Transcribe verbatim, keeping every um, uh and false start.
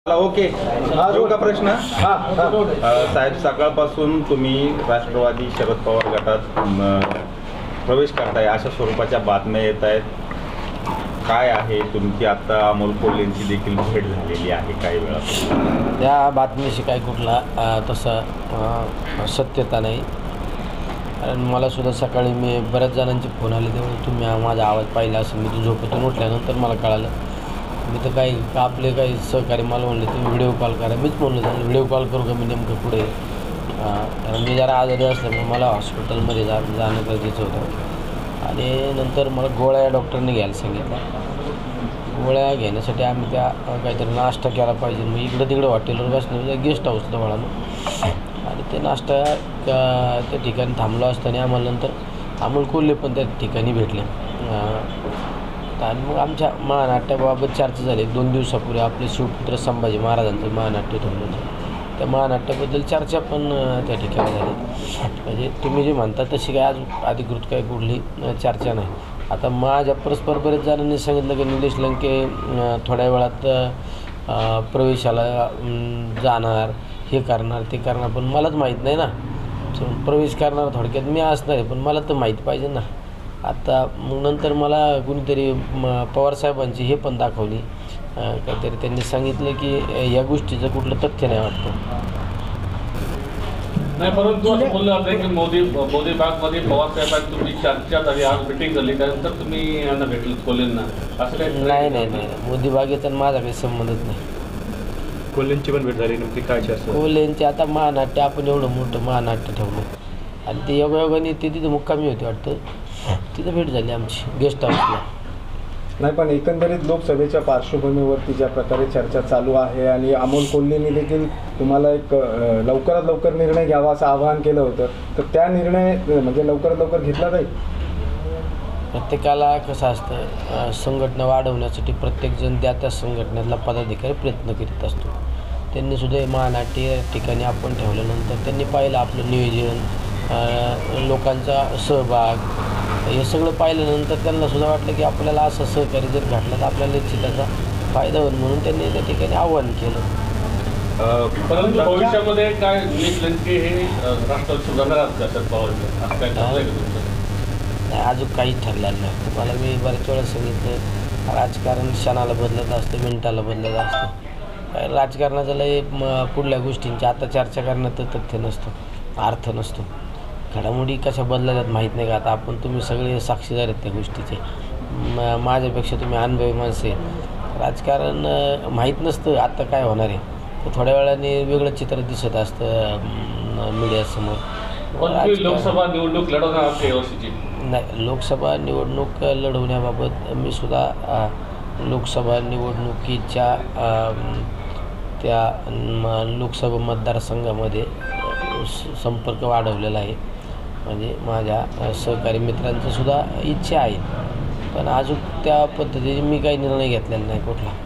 Okay हा जो का प्रश्न हा साहेब, सकाळपासून तुम्ही राष्ट्रवादी शरद पवार गटात प्रवेश करताय अशा स्वरूपाच्या बातम्या येत आहेत. काय आहे तुमची आता अमोल कोल्हेंची देखील भेट झालेली आहे काही वेळा? त्या बातमीशी काही कुठला तसा सत्यता नाही. कारण मला सुद्धा सकाळी मी बऱ्याच जणांचे फोन आले तेव्हा तुम्ही माझा आवाज पाहिला असं मी झोपेतून उठल्यानंतर मला कळालं. मी तर काही आपले काही सहकारी मला म्हणले तुम्ही व्हिडिओ कॉल करा. मीच म्हणलं झालं व्हिडिओ कॉल करू का मी नेमकं पुढे. कारण मी जरा आजारी असल्यामुळे मला हॉस्पिटलमध्ये जा जाणं गरजेचं होतं. आणि नंतर मला गोळ्या डॉक्टरने घ्यायला सांगितलं. गोळ्या घेण्यासाठी आम्ही त्या काहीतरी नाश्ता केला पाहिजे. मग इकडं तिकडं हॉटेलवर बसणे गेस्ट हाऊस जवळानं आणि ते नाश्ता त्या ठिकाणी थांबलो असताना आम्हाला नंतर अमोल कोल्हे पण त्या ठिकाणी भेटले. आणि मग आमच्या महानाट्याबाबत चर्चा झाली. दोन दिवसापूर्वी आपले शिवपुत्र संभाजी महाराजांचं महानाट्य ठेवलं होतं. त्या महानाट्याबद्दल चर्चा पण त्या ठिकाणी झाली. म्हणजे तुम्ही जे म्हणता तशी काय आज अधिकृत काही कुठली चर्चा नाही. आता माझ्या परस्पर बरेच जणांनी सांगितलं की निलेश लंके थोड्या वेळात प्रवेशाला जाणार, हे करणार ते करणार, पण मलाच माहीत नाही ना. प्रवेश करणार थोडक्यात मी असणार आहे, पण मला तर माहीत पाहिजे ना. आता मग नंतर मला कुणीतरी पवारसाहेबांची हे पण दाखवली काहीतरी. त्यांनी सांगितलं की या गोष्टीचं कुठलं तथ्य नाही वाटतं. नाही, परंतु असं बोललं जातं की मोदी मोदी बागमध्ये पवारसाहेबांची तुमची चर्चा झाली, आज मिटिंग झाली, त्यानंतर तुम्ही यांना भेटलं कोल्हेंना, असं काही? नाही नाही नाही मोदी बागेचा माझा काही संबंधच नाही. कोल्हेंची पण भेट झाली नव्हती काय चर्चा? कोल्हेंची आता महानाट्य आपण एवढं मोठं महानाट्य ठेवलं आणि ते योगायोगाने ते तिथं मुक्कामी होते वाटतं. तिथं भेट झाली आमची गेस्ट हाऊसला. नाही, पण एकंदरीत लोकसभेच्या पार्श्वभूमीवरती ज्या प्रकारे चर्चा चालू आहे आणि अमोल कोल्हेंनी देखील तुम्हाला एक लवकरात लवकर निर्णय घ्यावा असं आवाहन केलं होतं, तर त्या निर्णय म्हणजे लवकरात लवकर घेतला जाईल? प्रत्येकाला कसं असतं, संघटना वाढवण्यासाठी प्रत्येकजण त्या त्या संघटनेतला पदाधिकारी प्रयत्न करीत असतो. त्यांनीसुद्धा महानाट्य ठिकाणी आपण ठेवल्यानंतर त्यांनी पाहिलं आपलं नियोजन, लोकांचा सहभाग, हे सगळं पाहिल्यानंतर त्यांना सुद्धा वाटलं की आपल्याला असं सहकारी जर घडलं तर आपल्याला निश्चित त्याचा फायदा होईल, म्हणून त्यांनी त्या ठिकाणी आव्हान केलं. परंतु भविष्यामध्ये काय निलेश लंके हे राष्ट्रवादी सुधारणार का शरद पवार? नाही, अजून काहीच ठरलेलं नाही. तुम्हाला मी बऱ्याच वेळा सांगितलं राजकारण क्षणाला बदलत असतं, मिनिटाला बदलत असतं. काय राजकारणाचा लय पुढल्या गोष्टींची आता चर्चा करण्यात तथ्य नसतं, अर्थ नसतो. घडामोडी कशा बदलतात माहीत नाही का. आता आपण तुम्ही सगळे साक्षीदार आहेत त्या गोष्टीचे. म माझ्यापेक्षा तुम्ही अनुभवी माणसे. राजकारण माहीत नसतं आत्ता काय होणार आहे, तर थोड्या वेळाने वेगळं चित्र दिसत असतं मीडियासमोर. लोकसभा निवडणूक लढवणार का यावर्षीची? नाही, लोकसभा निवडणूक लढवण्याबाबत मी सुद्धा लोकसभा निवडणुकीच्या त्या लोकसभा मतदारसंघामध्ये संपर्क वाढवलेला आहे. म्हणजे माझ्या सहकारी मित्रांचं सुद्धा इच्छा आहे, पण अजून त्या पद्धतीने मी काही निर्णय घेतलेला नाही कुठला.